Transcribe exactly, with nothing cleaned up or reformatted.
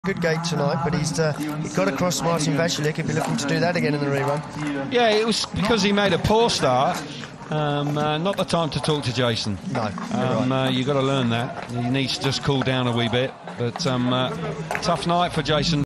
Good gate tonight, but he's uh, he got across Martin Vasilik. He'll be looking to do that again in the rerun. Yeah, it was because he made a poor start. Um, uh, not the time to talk to Jason. No, um, right. uh, you've got to learn that. He needs to just cool down a wee bit. But um, uh, tough night for Jason.